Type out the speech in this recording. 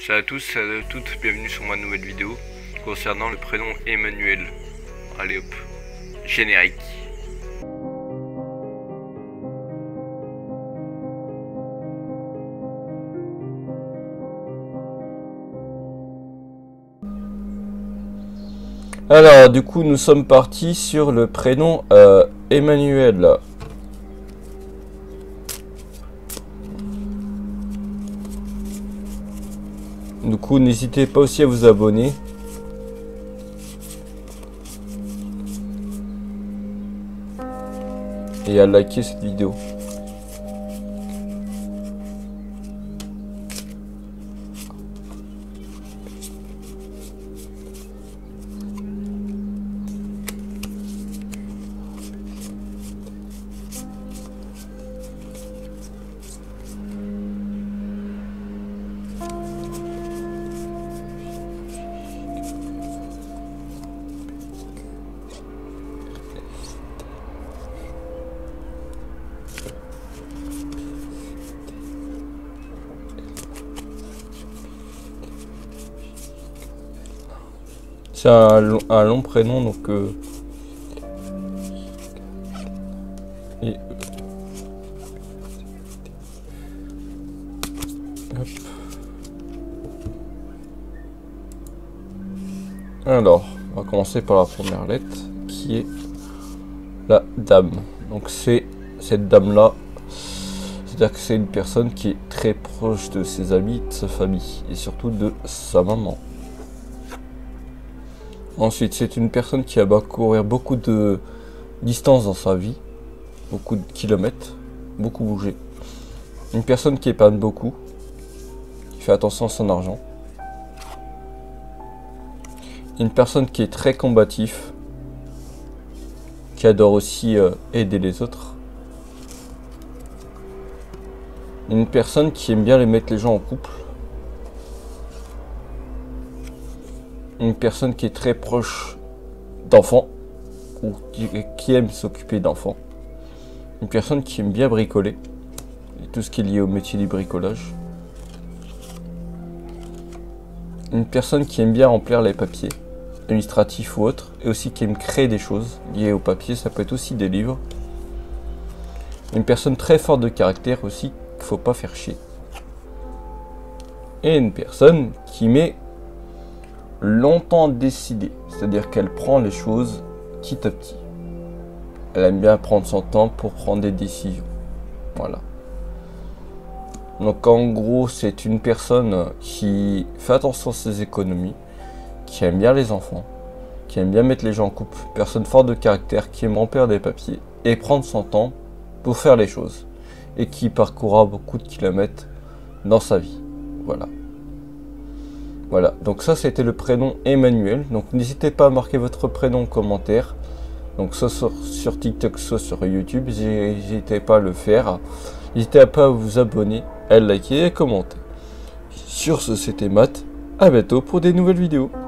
Salut à tous, salut à toutes, bienvenue sur ma nouvelle vidéo concernant le prénom Emmanuel. Allez hop, générique. Alors du coup nous sommes partis sur le prénom Emmanuel. Du coup n'hésitez pas aussi à vous abonner. Et à liker cette vidéo. C'est un long prénom donc et... Hop. Alors, on va commencer par la première lettre qui est la dame. Donc c'est cette dame là, c'est-à-dire que c'est une personne qui est très proche de ses amis, de sa famille et surtout de sa maman. Ensuite, c'est une personne qui a parcouru beaucoup de distance dans sa vie, beaucoup de kilomètres, beaucoup bougé. Une personne qui épargne beaucoup, qui fait attention à son argent. Une personne qui est très combatif, qui adore aussi aider les autres. Une personne qui aime bien mettre les gens en couple. Une personne qui est très proche d'enfants ou qui aime s'occuper d'enfants. Une personne qui aime bien bricoler et tout ce qui est lié au métier du bricolage. Une personne qui aime bien remplir les papiers administratifs ou autres et aussi qui aime créer des choses liées au papier, ça peut être aussi des livres. Une personne très forte de caractère aussi qu'il ne faut pas faire chier. Et une personne qui met longtemps décidée, c'est-à-dire qu'elle prend les choses petit à petit. Elle aime bien prendre son temps pour prendre des décisions. Voilà. Donc en gros, c'est une personne qui fait attention à ses économies, qui aime bien les enfants, qui aime bien mettre les gens en couple, personne forte de caractère, qui aime remplir des papiers et prendre son temps pour faire les choses, et qui parcourra beaucoup de kilomètres dans sa vie. Voilà. Voilà, donc ça c'était le prénom Emmanuel. Donc n'hésitez pas à marquer votre prénom en commentaire. Donc soit sur TikTok, soit sur YouTube. N'hésitez pas à le faire. N'hésitez pas à vous abonner, à liker et à commenter. Sur ce, c'était Matt. À bientôt pour des nouvelles vidéos.